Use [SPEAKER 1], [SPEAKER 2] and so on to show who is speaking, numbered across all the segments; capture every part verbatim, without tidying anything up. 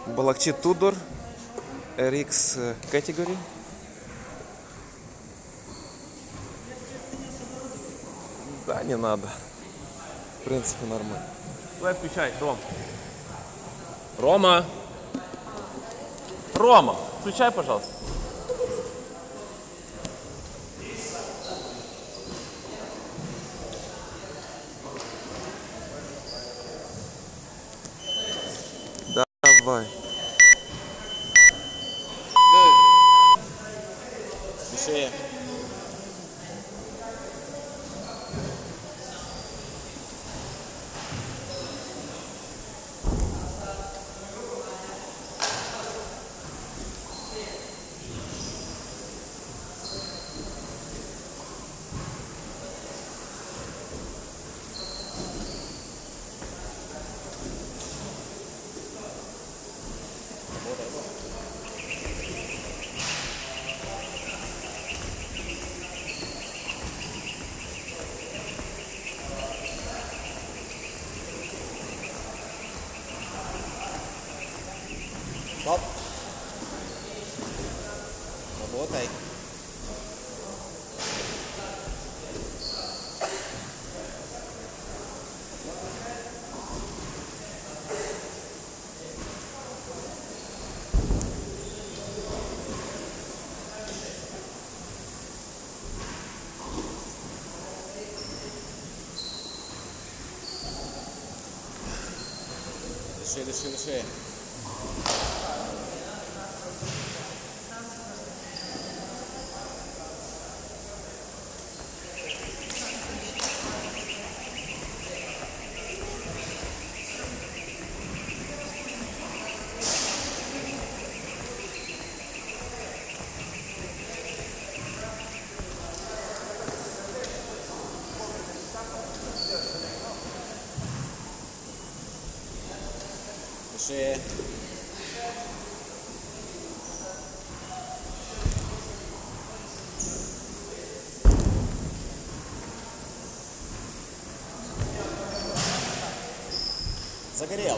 [SPEAKER 1] Балакчи Tudor эр икс category. Да, не надо. В принципе, нормально. Давай включай, Ром. Рома! Рома! Включай, пожалуйста. Давай.
[SPEAKER 2] Пиши. Стоп. Работай. Дыши, дыши, дыши. Дыши. Загорел.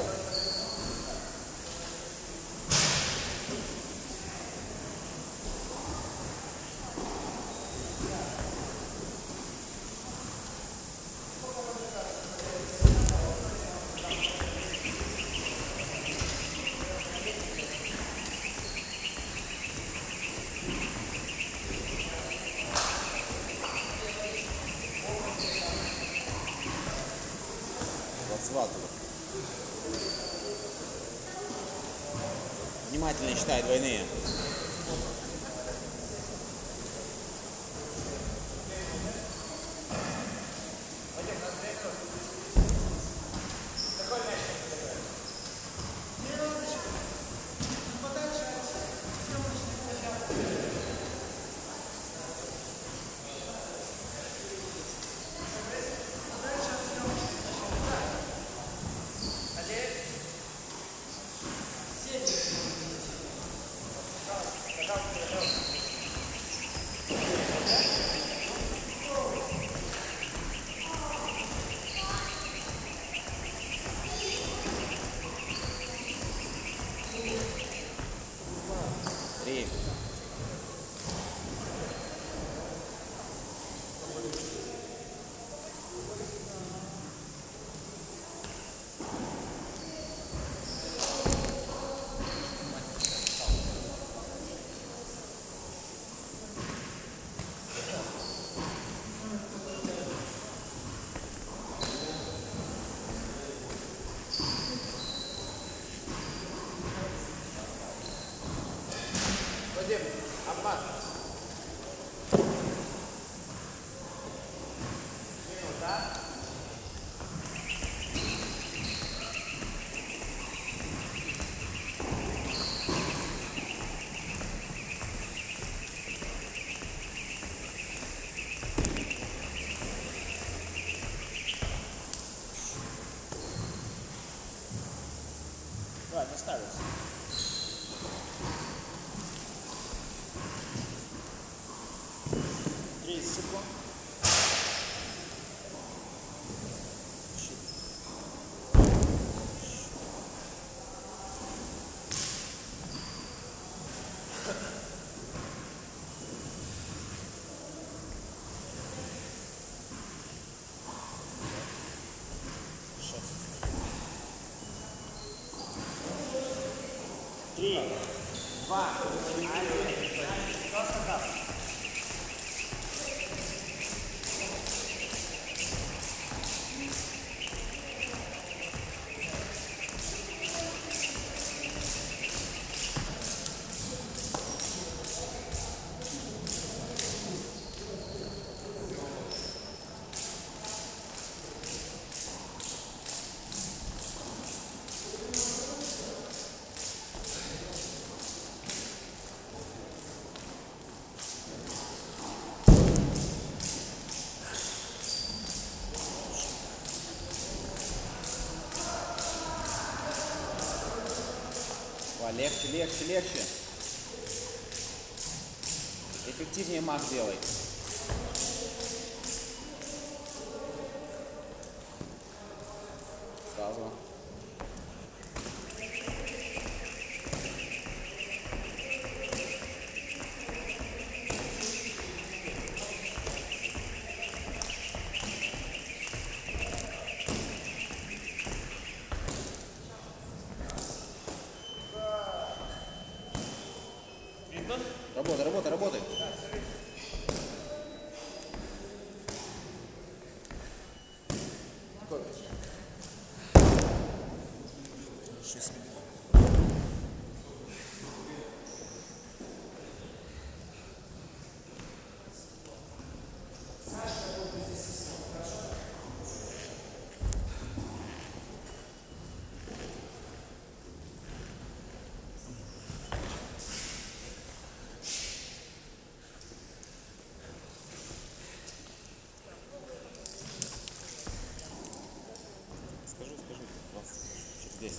[SPEAKER 2] Схватывай. Внимательно считай двойные. Три. Вадим, обман. Минута. Давай, доставить. тридцать секунд. Три, два, один. Легче, легче, легче. Эффективнее мах делай. Сразу. Работай, работай, работай. Скажу, скажу. Здесь.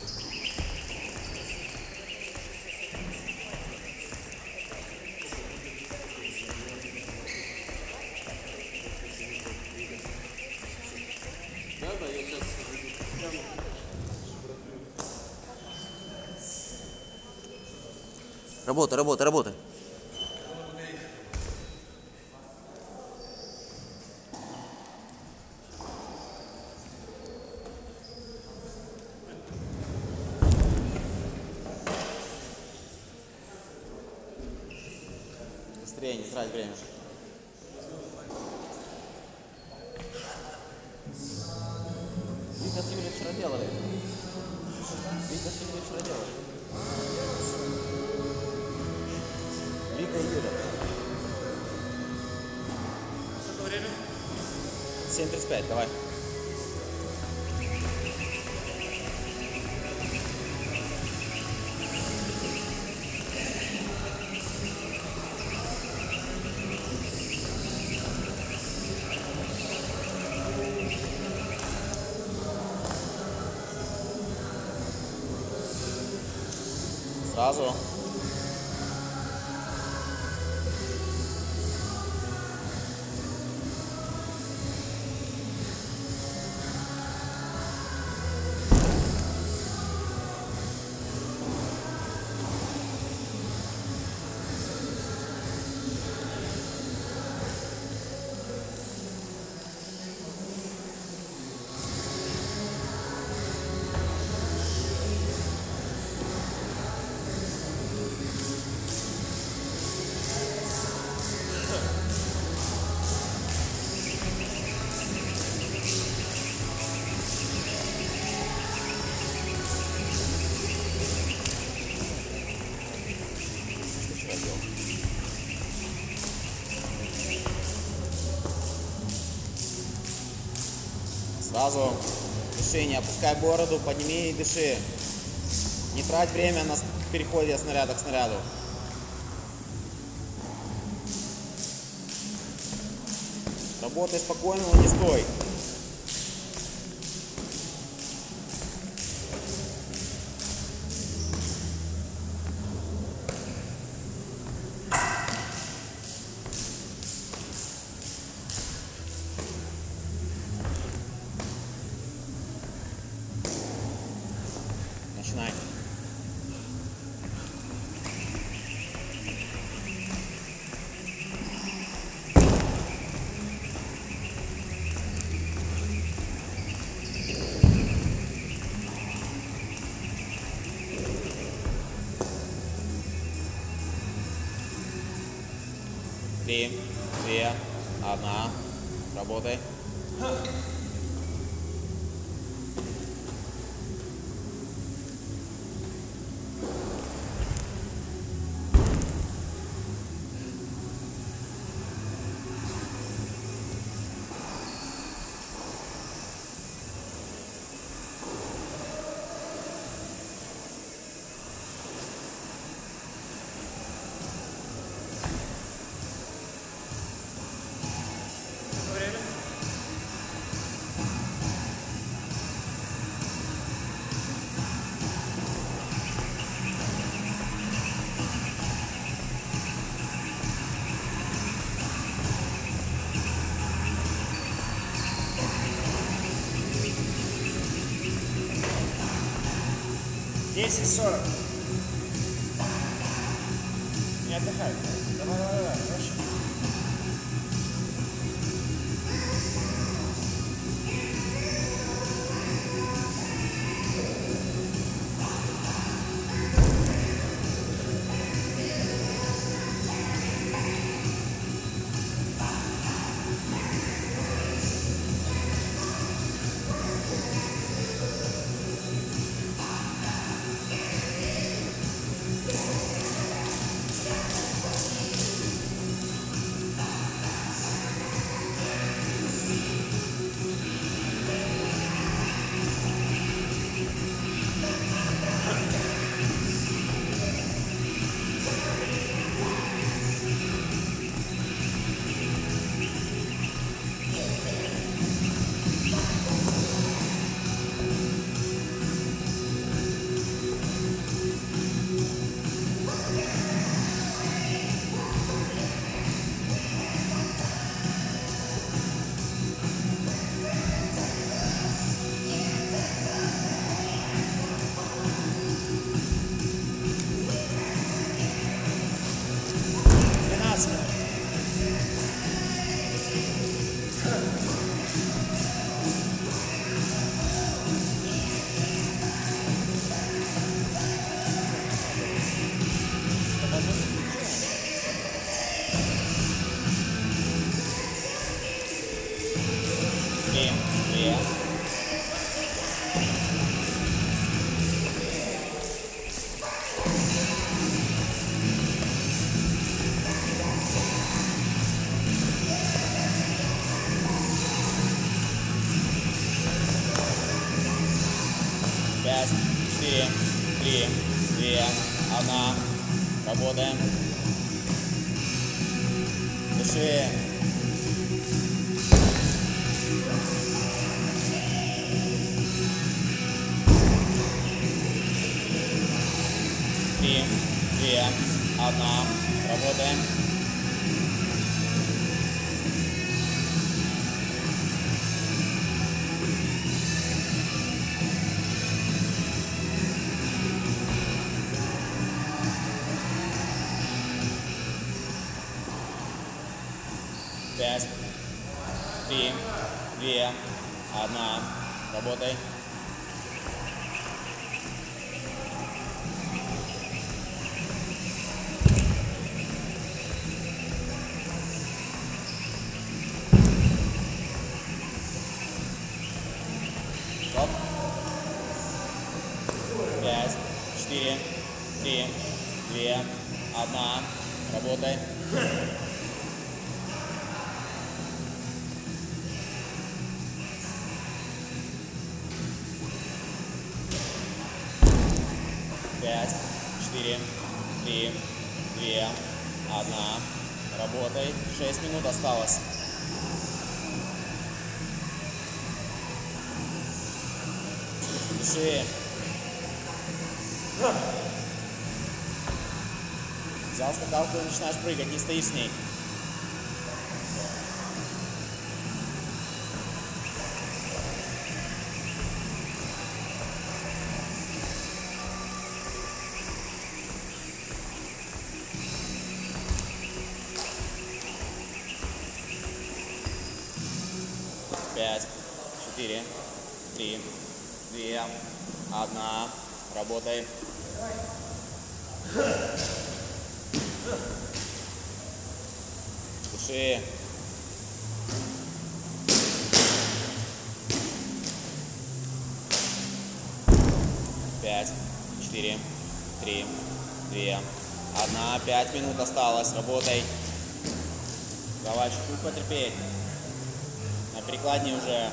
[SPEAKER 1] Да, да, я сейчас прямо.
[SPEAKER 3] Работай, работай, работай.
[SPEAKER 2] Быстрее, не трать время. Вика с Юлей вчера делали. Вика с Юлей вчера делали. Вика и Юля.
[SPEAKER 1] Сколько время?
[SPEAKER 2] семь тридцать пять, давай. Сразу. Сразу дыши, не опускай бороду, подними и дыши. Не трать время на переходе от снаряда к снаряду. Работай спокойно, но не стой. Начинай. три, две, одна. Работай.
[SPEAKER 4] десять сорок. Не отдыхай. Давай, давай, давай. Проще. двенадцать минут.
[SPEAKER 2] Три, две. Пять, четыре, три, две, одна. Работаем. Дыши. Три, две, одна. Работаем. Пять, три, две, одна. Работай. Стоп. Пять, четыре, три, две, одна. Работай. Пять, четыре, три, две, одна. Работай. Шесть минут осталось. Дыши. Взял скакалку и начинаешь прыгать, не стоишь с ней. Пять, четыре, три, две, одна. Работай. Дыши. Пять, четыре, три, две, одна. Пять минут осталось. Работай. Давай чуть-чуть потерпеть. На перекладине уже.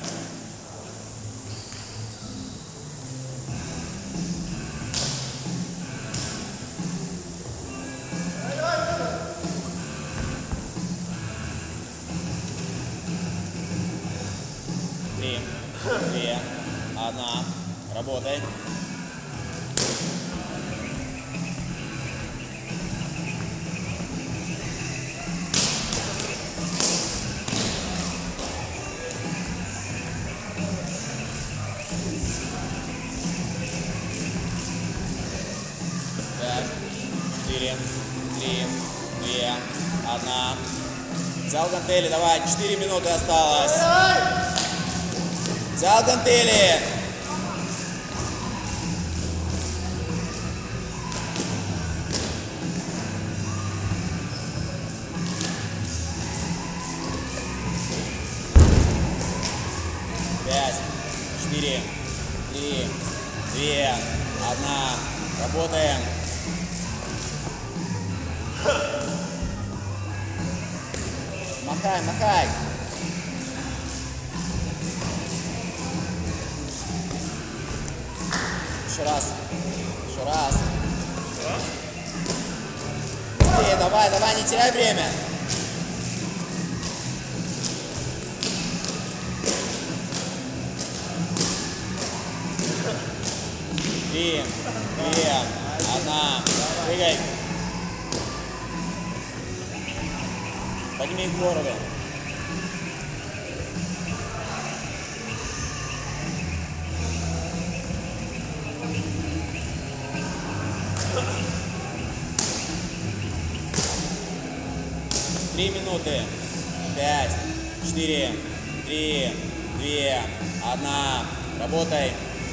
[SPEAKER 2] Три, две, одна. Работай. Пять, четыре, три, две, одна. Взял гантели, давай, четыре минуты осталось. Взял гантели. Пять, четыре, три, две, одна. Работаем. Махай, махай. Еще раз. Еще раз. Быстрее, давай, давай, не теряй время. Три, две, одна. Прыгай. Подними к городу. Три минуты. Пять, четыре, три, две, одна. Работай.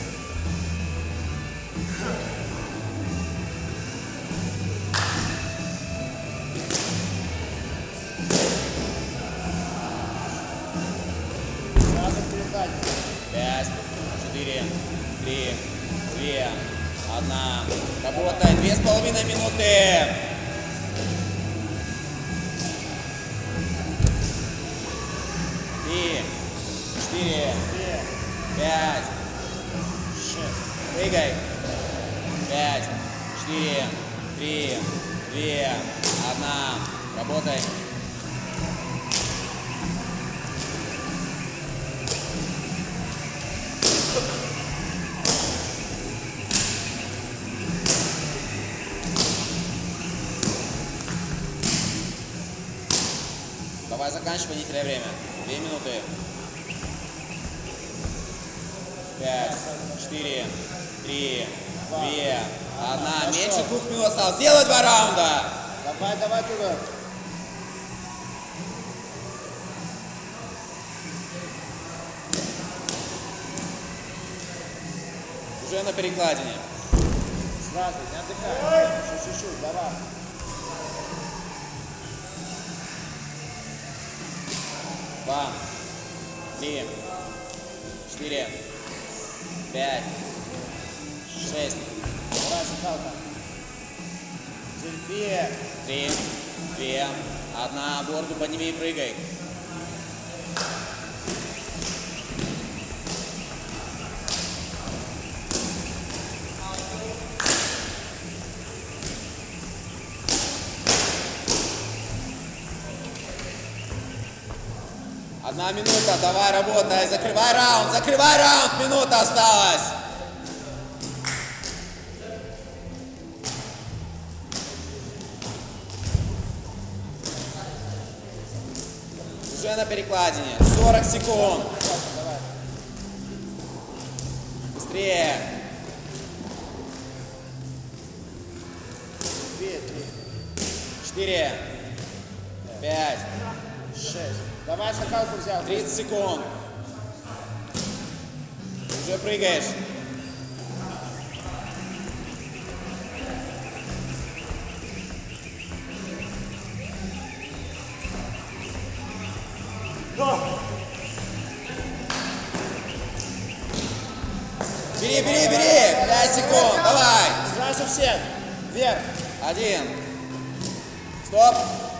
[SPEAKER 2] Пять, четыре, три, две, одна. Работай. Две с половиной минуты. Три, четыре, пять, шесть. Прыгай. Пять, четыре, три, две, одна. Работай. Давай заканчивай, не теряй время. Две минуты. Пять, четыре, три, две, одна. Меньше двух минут осталось. Сделай два раунда.
[SPEAKER 4] Давай, давай туда.
[SPEAKER 2] Уже на перекладине.
[SPEAKER 4] Сразу, не отдыхай. Еще чуть-чуть, давай.
[SPEAKER 2] Два, три, четыре, пять, шесть.
[SPEAKER 4] Давай, Сахалка. Терпи.
[SPEAKER 2] Три, две, одна. Борду подними и прыгай. Одна минута, давай, работай, закрывай раунд, закрывай раунд, минута осталась. Уже на перекладине, сорок секунд. Быстрее.
[SPEAKER 4] Две, три,
[SPEAKER 2] Четыре, пять,
[SPEAKER 4] шесть. Давай, Сахалку взял.
[SPEAKER 2] тридцать секунд. Уже прыгаешь. Бери, бери, бери. Пять секунд. Давай.
[SPEAKER 4] Сразу всех. Вверх.
[SPEAKER 2] Один. Стоп.